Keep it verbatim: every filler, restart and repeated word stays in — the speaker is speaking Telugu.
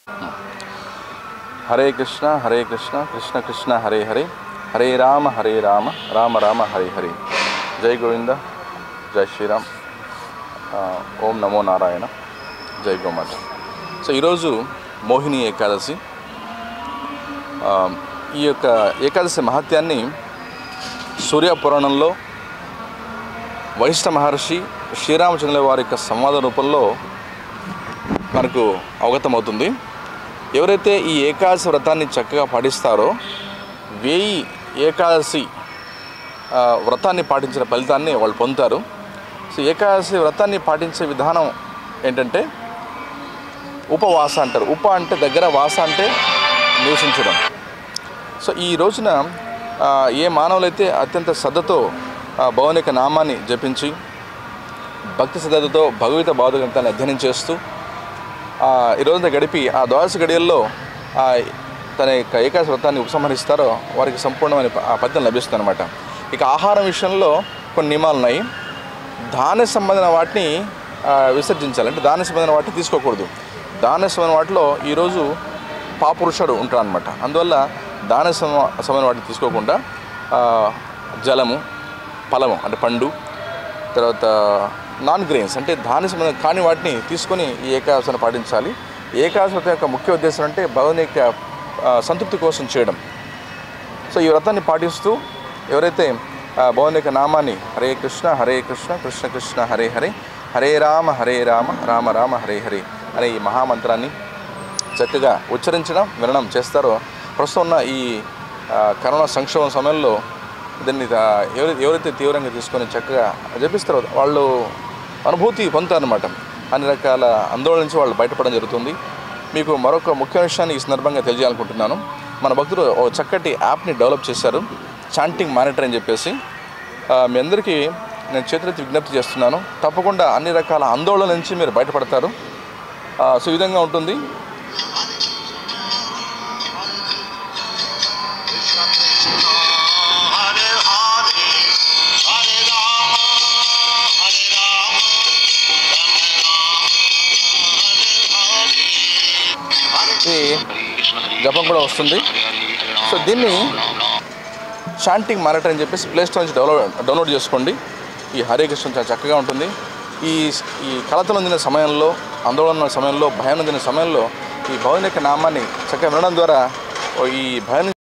हरे कृष्णा हरे कृष्णा कृष्ण कृष्ण हरे हरे हरे राम हरे राम राम राम हरे हरे. जय गोविंद, जय శ్రీరామ్, ఓం నమో నారాయణ, జై గోమాత. సో ఈరోజు మోహిని ఏకాదశి. ఈ యొక్క ఏకాదశి మహత్యాన్ని సూర్యపురాణంలో వశిష్ఠ మహర్షి శ్రీరామచంద్రుల వారి యొక్క సంవాద రూపంలో మనకు అవగతమవుతుంది. ఎవరైతే ఈ ఏకాదశి వ్రతాన్ని చక్కగా పాటిస్తారో వెయ్యి ఏకాదశి వ్రతాన్ని పాటించిన ఫలితాన్ని వాళ్ళు పొందుతారు. సో ఏకాదశి వ్రతాన్ని పాటించే విధానం ఏంటంటే ఉపవాస అంటారు. ఉప అంటే దగ్గర, వాస అంటే నివసించడం. సో ఈ రోజున ఏ మానవులైతే అత్యంత శ్రద్ధతో భగవాన్ యొక్క నామాన్ని జపించి భక్తి శ్రద్ధతో భగవత భావ గ్రంథాన్ని అధ్యయనం చేస్తూ ఈ రోజున గడిపి ఆ ద్వాదశ గడియల్లో తన యొక్క ఏకాదశి వ్రతాన్ని ఉపసంహరిస్తారో వారికి సంపూర్ణమైన ఆ ఫలితం లభిస్తుంది అనమాట. ఇక ఆహారం విషయంలో కొన్ని నియమాలు ఉన్నాయి. దాన సంబంధమైన వాటిని విసర్జించాలి, అంటే దాన సంబంధమైన వాటిని తీసుకోకూడదు. దాన సంబంధమైన వాటిలో ఈరోజు పాపురుషుడు ఉంటారు అనమాట. అందువల్ల దాన సంబంధమైన వాటిని తీసుకోకుండా జలము, ఫలము అంటే పండు, తర్వాత నాన్ గ్రెయిన్స్ అంటే దాని సంబంధం కాని వాటిని తీసుకొని ఈ ఏకాదశిని పాటించాలి. ఏకాదశి వ్రతం యొక్క ముఖ్య ఉద్దేశం అంటే భగవాన్ యొక్క సంతృప్తి కోసం చేయడం. సో ఈ వ్రతాన్ని పాటిస్తూ ఎవరైతే భగవాన్ యొక్క నామాన్ని హరే కృష్ణ హరే కృష్ణ కృష్ణ కృష్ణ హరే హరే హరే రామ హరే రామ రామ రామ హరే హరే అనే ఈ మహామంత్రాన్ని చక్కగా ఉచ్చరించడం, వినడం చేస్తారో ప్రస్తుతం ఉన్న ఈ కరోనా సంక్షోభం సమయంలో దీన్ని ఎవరి ఎవరైతే తీవ్రంగా తీసుకొని చక్కగా జపిస్తారో వాళ్ళు అనుభూతి పొందుతారనమాట. అన్ని రకాల ఆందోళన నుంచి వాళ్ళు బయటపడడం జరుగుతుంది. మీకు మరొక ముఖ్య విషయాన్ని ఈ సందర్భంగా తెలియజేయాలనుకుంటున్నాను. మన భక్తులు ఒక చక్కటి యాప్ని డెవలప్ చేశారు, చాంటింగ్ మానిటర్ అని చెప్పేసి. మీ అందరికీ నేను చేతులెత్తి విజ్ఞప్తి చేస్తున్నాను, తప్పకుండా అన్ని రకాల ఆందోళన నుంచి మీరు బయటపడతారు. సో ఈ విధంగా ఉంటుంది. జపం కూడా వస్తుంది. సో దీన్ని చాంటింగ్ మానిటర్ అని చెప్పేసి ప్లే స్టోర్ నుంచి డౌన్లోడ్ డౌన్లోడ్ చేసుకోండి. ఈ హరే కృష్ణ చాలా చక్కగా ఉంటుంది. ఈ ఈ కలతలు అందిన సమయంలో, ఆందోళన సమయంలో, భయం అందిన సమయంలో ఈ భగవాన్ యొక్క నామాన్ని చక్కగా వినడం ద్వారా ఈ భయం